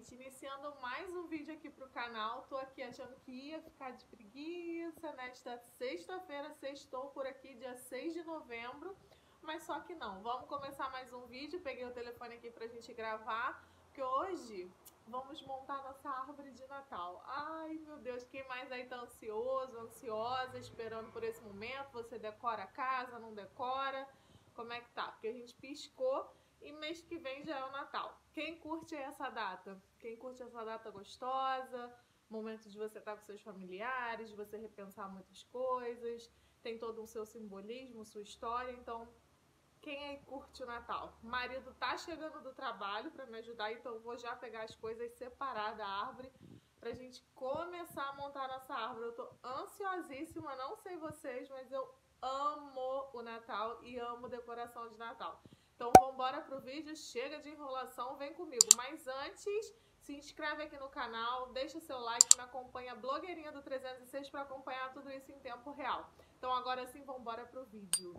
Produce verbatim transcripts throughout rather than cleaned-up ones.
gente, iniciando mais um vídeo aqui pro canal. Tô aqui achando que ia ficar de preguiça nesta sexta-feira, sextou por aqui, dia seis de novembro, mas só que não. Vamos começar mais um vídeo, peguei o telefone aqui pra gente gravar, porque hoje vamos montar nossa árvore de Natal. Ai, meu Deus, quem mais aí tá ansioso, ansiosa, esperando por esse momento? Você decora a casa, não decora? Como é que tá? Porque a gente piscou e mês que vem já é o Natal. Quem curte essa data? Quem curte essa data gostosa, momento de você estar com seus familiares, de você repensar muitas coisas, tem todo um seu simbolismo, sua história, então quem aí curte o Natal? O marido tá chegando do trabalho para me ajudar, então eu vou já pegar as coisas, separar da árvore pra gente começar a montar nossa árvore. Eu tô ansiosíssima, não sei vocês, mas eu amo o Natal e amo decoração de Natal. Então vamos embora pro vídeo, chega de enrolação, vem comigo. Mas antes, se inscreve aqui no canal, deixa seu like, me acompanha, blogueirinha do trezentos e seis, para acompanhar tudo isso em tempo real. Então agora sim, vamos embora pro vídeo.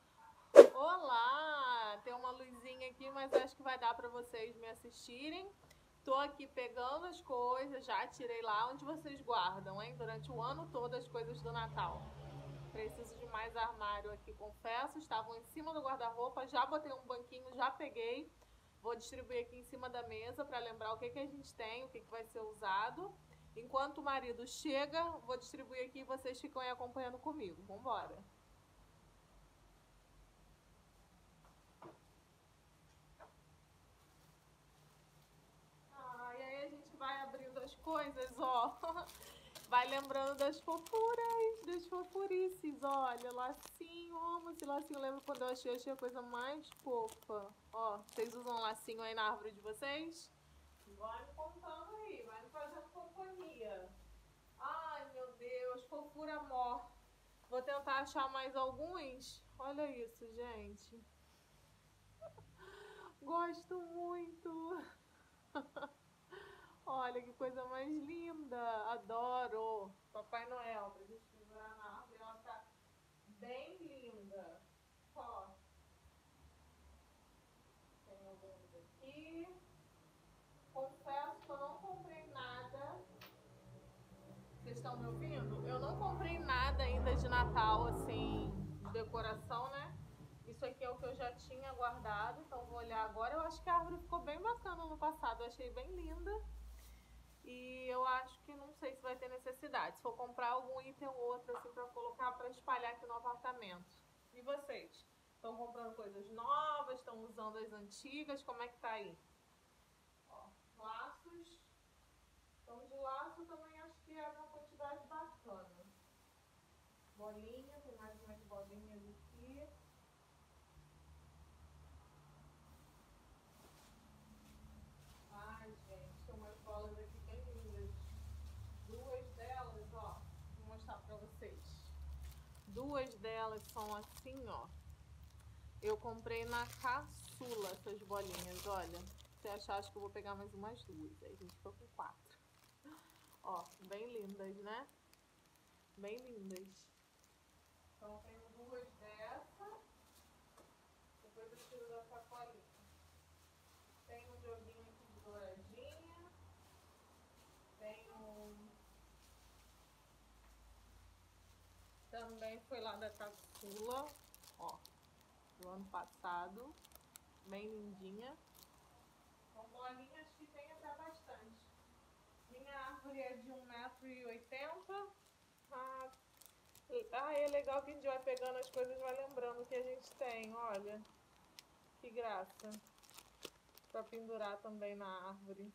Olá! Tem uma luzinha aqui, mas acho que vai dar para vocês me assistirem. Tô aqui pegando as coisas, já tirei lá. Onde vocês guardam, hein? Durante o ano todo as coisas do Natal. Preciso de mais armário aqui, confesso. Estavam em cima do guarda-roupa, já botei um banquinho, já peguei. Vou distribuir aqui em cima da mesa para lembrar o que, que a gente tem, o que, que vai ser usado. Enquanto o marido chega, vou distribuir aqui e vocês ficam aí acompanhando comigo. Vambora! Ah, e aí a gente vai abrindo as coisas, ó. Vai lembrando das fofuras, das fofurices, olha, lacinho, amo esse lacinho, eu lembro quando eu achei, achei a coisa mais fofa. Ó, vocês usam lacinho aí na árvore de vocês? Vai me contando aí, vai me fazendo companhia. Ai, meu Deus, fofura mó. Vou tentar achar mais alguns. Olha isso, gente. Gosto muito. Olha que coisa mais linda, adoro. Papai Noel, pra gente pendurar na árvore, ela tá bem linda. Ó, tem alguns aqui. Confesso que eu não comprei nada. Vocês estão me ouvindo? Eu não comprei nada ainda de Natal, assim, de decoração, né? Isso aqui é o que eu já tinha guardado, então vou olhar agora. Eu acho que a árvore ficou bem bacana no passado, eu achei bem linda. E eu acho que não sei se vai ter necessidade. Se for comprar algum item ou outro assim pra colocar, pra espalhar aqui no apartamento. E vocês? Estão comprando coisas novas? Estão usando as antigas? Como é que tá aí? Ó, laços. Então de laço também acho que é uma quantidade bacana. Bolinha, tem mais umas bolinhas aqui. Ai, gente, tem umas bolas aqui bem lindas. Duas delas, ó, vou mostrar pra vocês. Duas delas são assim, ó. Eu comprei na Caçula essas bolinhas, olha. Se achar, acho que eu vou pegar mais umas duas. Aí a gente ficou com quatro. Ó, bem lindas, né? Bem lindas. Então eu tenho duas dessa. Depois eu tiro da sacolinha. Tem um joguinho aqui de douradinha. Tem um... Também foi lá da Caçula, ó, do ano passado, bem lindinha. Então bolinhas que tem até bastante. Minha árvore é de um metro e oitenta. Ah, ah, é legal que a gente vai pegando as coisas e vai lembrando o que a gente tem, olha. Que graça. Pra pendurar também na árvore.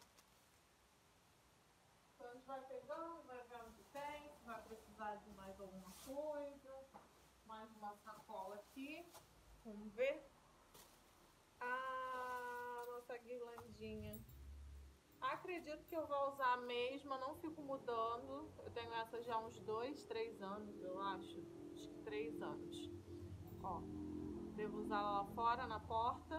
Então a gente vai pegando, vai vendo o que tem, se vai precisar de mais alguma coisa. Mais uma sacola aqui. Vamos ver. Ah, nossa guirlandinha. Acredito que eu vou usar a mesma, não fico mudando. Eu tenho essa já há uns dois, três anos, eu acho. Acho que três anos. Ó, devo usar ela lá fora, na porta.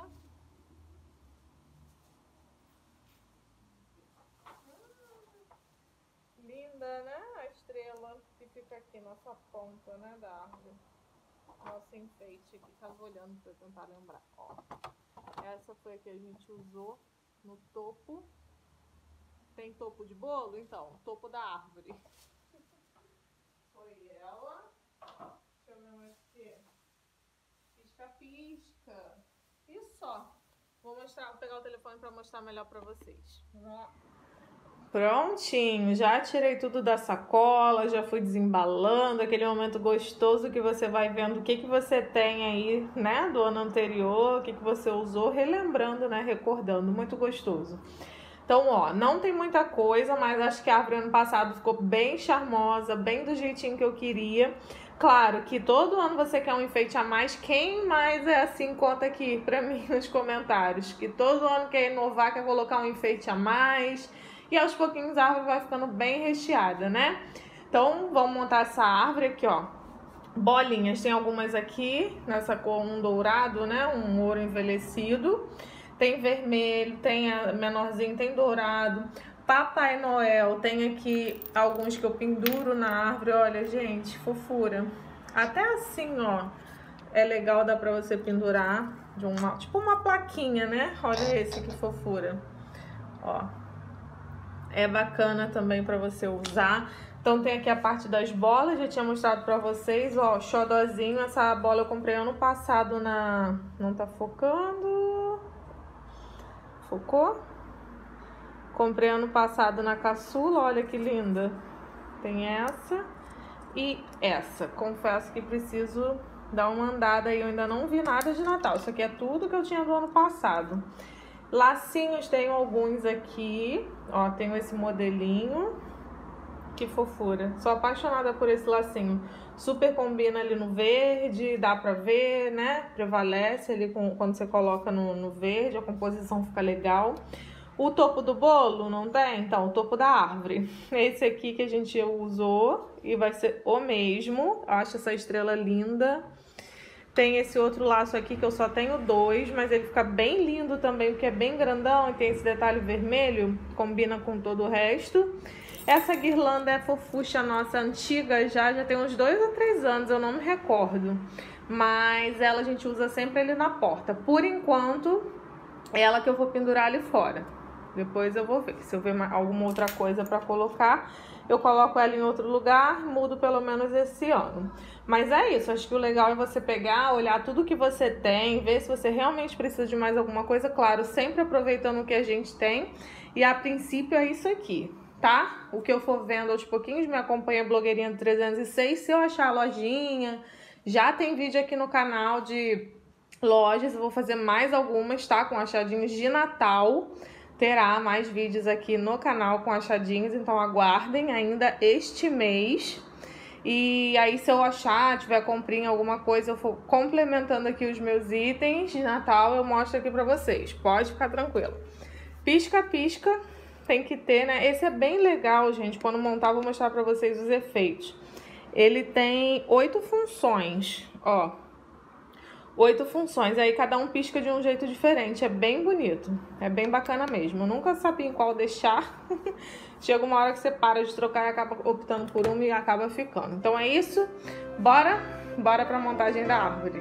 Hum, linda, né? A estrela que fica aqui, nossa ponta, né, da árvore. Nosso enfeite aqui, tava olhando pra tentar lembrar. Ó, essa foi a que a gente usou no topo. Tem topo de bolo? Então, topo da árvore. Foi ela. Deixa eu ver mais o que. Pisca-pisca. E só. Vou mostrar, vou pegar o telefone para mostrar melhor para vocês. Prontinho, já tirei tudo da sacola, já fui desembalando, aquele momento gostoso que você vai vendo o que, que você tem aí, né, do ano anterior, o que, que você usou, relembrando, né, recordando, muito gostoso. Então, ó, não tem muita coisa, mas acho que a árvore ano passado ficou bem charmosa, bem do jeitinho que eu queria. Claro que todo ano você quer um enfeite a mais. Quem mais é assim, conta aqui pra mim nos comentários. Que todo ano quer inovar, quer colocar um enfeite a mais. E aos pouquinhos a árvore vai ficando bem recheada, né? Então, vamos montar essa árvore aqui, ó. Bolinhas, tem algumas aqui, nessa cor um dourado, né? Um ouro envelhecido. Tem vermelho, tem a menorzinho, tem dourado. Papai Noel, tem aqui alguns que eu penduro na árvore. Olha, gente, fofura. Até assim, ó, é legal, dá pra você pendurar de uma, tipo uma plaquinha, né? Olha esse, que fofura. Ó, é bacana também pra você usar. Então tem aqui a parte das bolas, já tinha mostrado pra vocês, ó, xodozinho. Essa bola eu comprei ano passado na... Não tá focando... Focou? Comprei ano passado na Caçula, olha que linda. Tem essa e essa. Confesso que preciso dar uma andada aí, eu ainda não vi nada de Natal. Isso aqui é tudo que eu tinha do ano passado. Lacinhos, tenho alguns aqui. Ó, tenho esse modelinho. Que fofura. Sou apaixonada por esse lacinho. Super combina ali no verde, dá pra ver, né? Prevalece ali com, quando você coloca no, no verde, a composição fica legal. O topo do bolo, não tem? Então, o topo da árvore. Esse aqui que a gente usou e vai ser o mesmo. Eu acho essa estrela linda. Tem esse outro laço aqui que eu só tenho dois, mas ele fica bem lindo também, porque é bem grandão e tem esse detalhe vermelho, combina com todo o resto. Essa guirlanda é fofucha nossa, antiga já, já tem uns dois ou três anos, eu não me recordo. Mas ela a gente usa sempre ali na porta. Por enquanto, é ela que eu vou pendurar ali fora. Depois eu vou ver, se eu ver alguma outra coisa pra colocar, eu coloco ela em outro lugar, mudo pelo menos esse ano. Mas é isso, acho que o legal é você pegar, olhar tudo que você tem, ver se você realmente precisa de mais alguma coisa, claro, sempre aproveitando o que a gente tem. E a princípio é isso aqui, tá? O que eu for vendo aos pouquinhos, me acompanha blogueirinha do trezentos e seis, se eu achar a lojinha, já tem vídeo aqui no canal de lojas, eu vou fazer mais algumas, tá? Com achadinhos de Natal. Terá mais vídeos aqui no canal com achadinhos, então aguardem ainda este mês. E aí se eu achar, tiver comprinha, alguma coisa, eu for complementando aqui os meus itens de Natal, eu mostro aqui pra vocês. Pode ficar tranquilo. Pisca-pisca tem que ter, né? Esse é bem legal, gente. Quando montar, vou mostrar pra vocês os efeitos. Ele tem oito funções, ó. Oito funções, aí cada um pisca de um jeito diferente, é bem bonito, é bem bacana mesmo. Eu nunca sabia em qual deixar, chega uma hora que você para de trocar e acaba optando por uma e acaba ficando. Então é isso, bora, bora pra montagem da árvore.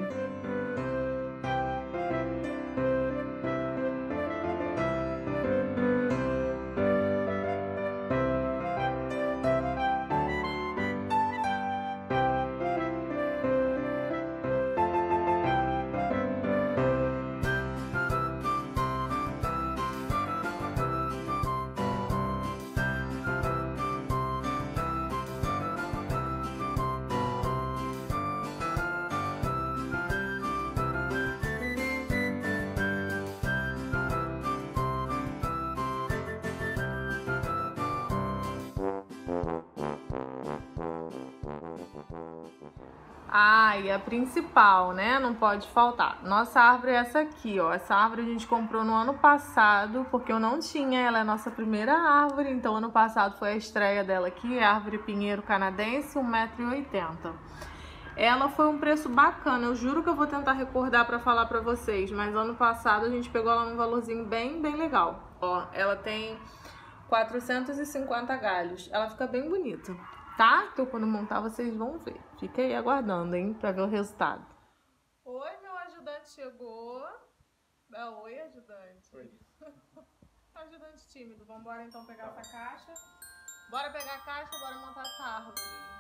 Ah, e a principal, né? Não pode faltar. Nossa árvore é essa aqui, ó. Essa árvore a gente comprou no ano passado, porque eu não tinha. Ela é a nossa primeira árvore, então ano passado foi a estreia dela aqui. É a árvore pinheiro canadense, um metro e oitenta. Ela foi um preço bacana, eu juro que eu vou tentar recordar pra falar pra vocês, mas ano passado a gente pegou ela num valorzinho bem, bem legal. Ó, ela tem quatrocentos e cinquenta galhos, ela fica bem bonita. Tá? Então quando montar vocês vão ver. Fica aí aguardando, hein? Pra ver o resultado. Oi, meu ajudante chegou. Dá oi, ajudante. Oi. ajudante tímido. Vamos embora então pegar essa caixa. Bora pegar a caixa, bora montar essa árvore.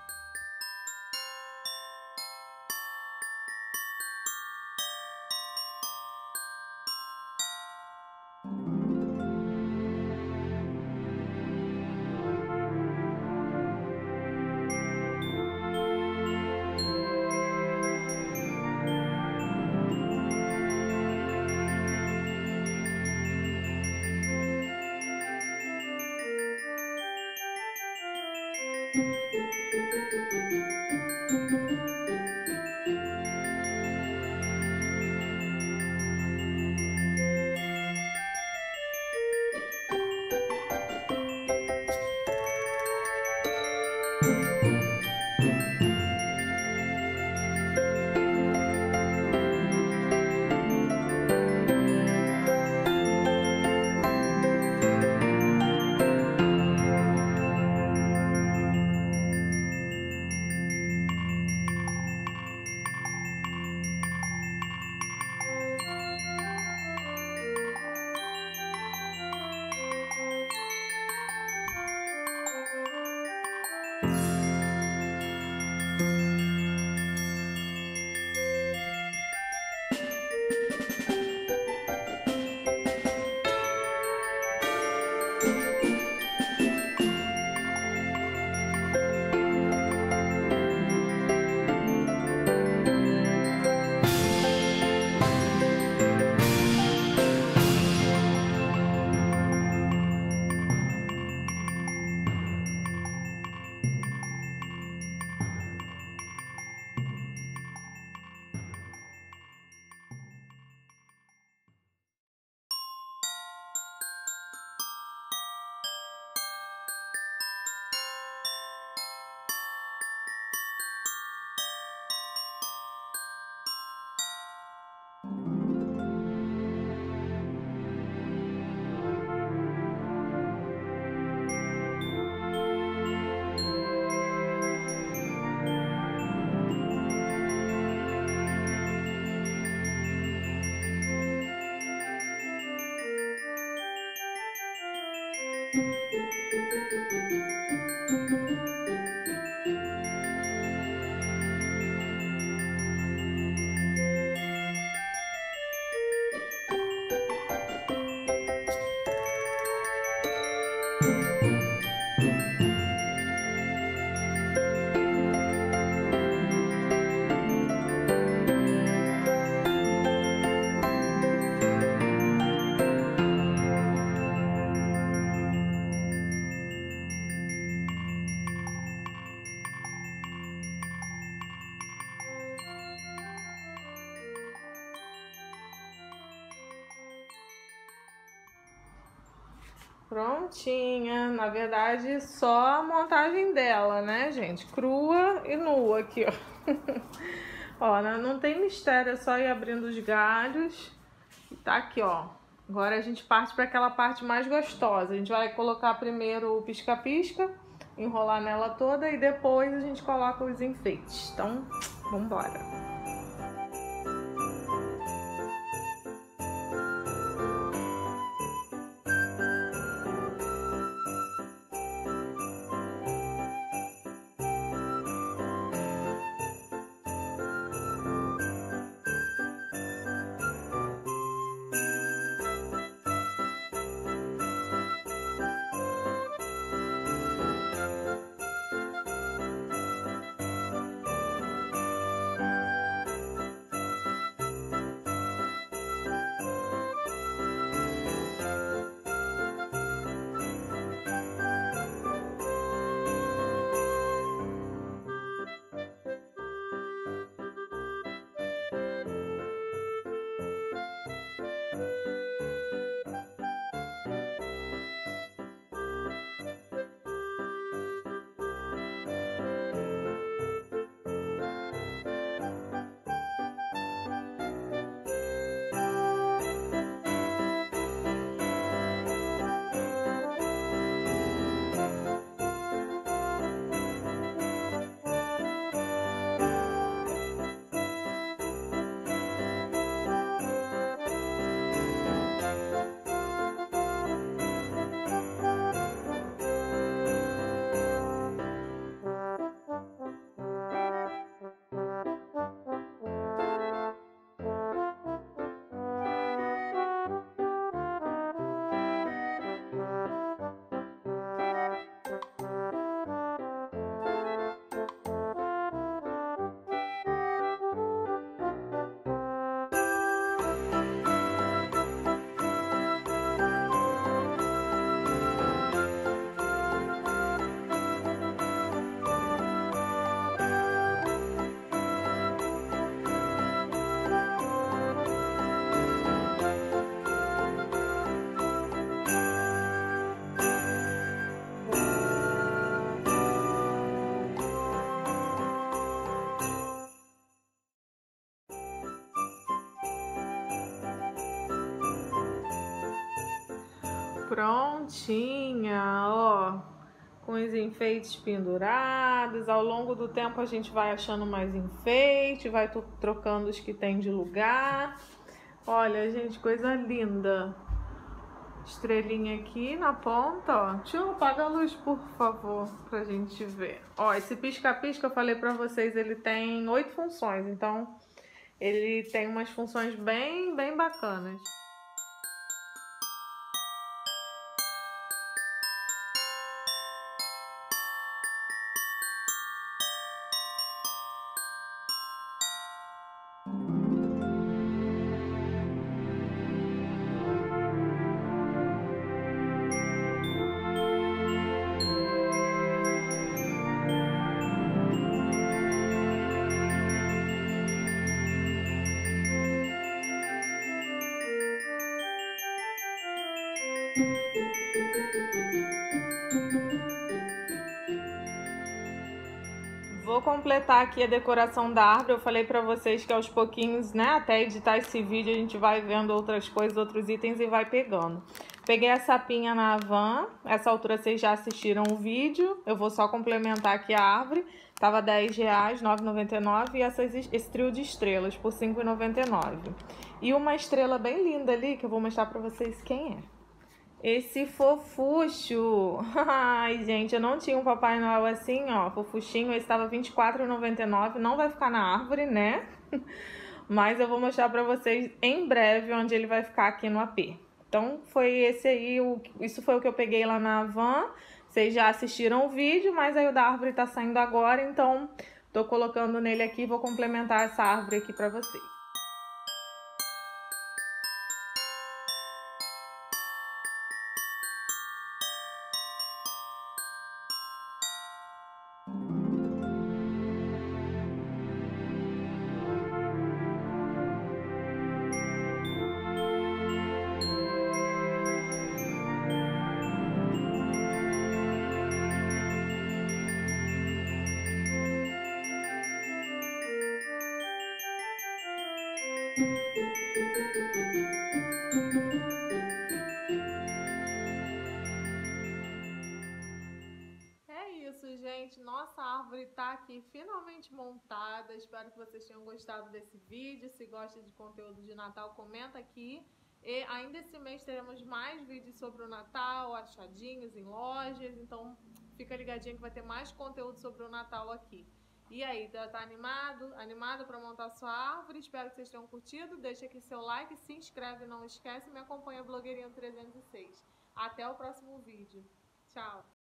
Prontinha, na verdade só a montagem dela, né, gente? Crua e nua aqui, ó. Ó, não tem mistério, é só ir abrindo os galhos. E tá aqui, ó. Agora a gente parte para aquela parte mais gostosa. A gente vai colocar primeiro o pisca-pisca, enrolar nela toda e depois a gente coloca os enfeites. Então, vamos embora. prontinha, ó, com os enfeites pendurados. Ao longo do tempo a gente vai achando mais enfeite, vai trocando os que tem de lugar. Olha, gente, coisa linda. Estrelinha aqui na ponta, ó. Deixa eu apagar a luz, por favor, pra gente ver. Ó, esse pisca-pisca, eu falei pra vocês, ele tem oito funções, então ele tem umas funções bem, bem bacanas. Vou completar aqui a decoração da árvore. Eu falei pra vocês que aos pouquinhos, né, até editar esse vídeo, a gente vai vendo outras coisas, outros itens e vai pegando. Peguei a sapinha na Havan. Essa altura vocês já assistiram o vídeo. Eu vou só complementar aqui a árvore. Tava dez reais, nove reais e noventa e nove centavos. E essas, esse trio de estrelas por cinco reais e noventa e nove centavos. E uma estrela bem linda ali, que eu vou mostrar pra vocês quem é. Esse fofucho. Ai, gente, eu não tinha um Papai Noel assim, ó, fofuchinho. Esse tava vinte e quatro reais e noventa e nove centavos. Não vai ficar na árvore, né? Mas eu vou mostrar pra vocês em breve onde ele vai ficar aqui no A P. Então, foi esse aí, o, isso foi o que eu peguei lá na Havan. Vocês já assistiram o vídeo, mas aí o da árvore tá saindo agora, então tô colocando nele aqui e vou complementar essa árvore aqui pra vocês. É isso, gente. Nossa árvore tá aqui finalmente montada. Espero que vocês tenham gostado desse vídeo. Se gosta de conteúdo de Natal, comenta aqui. E ainda esse mês teremos mais vídeos sobre o Natal, achadinhos em lojas. Então fica ligadinho que vai ter mais conteúdo sobre o Natal aqui. E aí, tá, tá animado? Animado para montar sua árvore? Espero que vocês tenham curtido. Deixa aqui seu like, se inscreve, não esquece. Me acompanha, Blogueirinho trezentos e seis. Até o próximo vídeo. Tchau!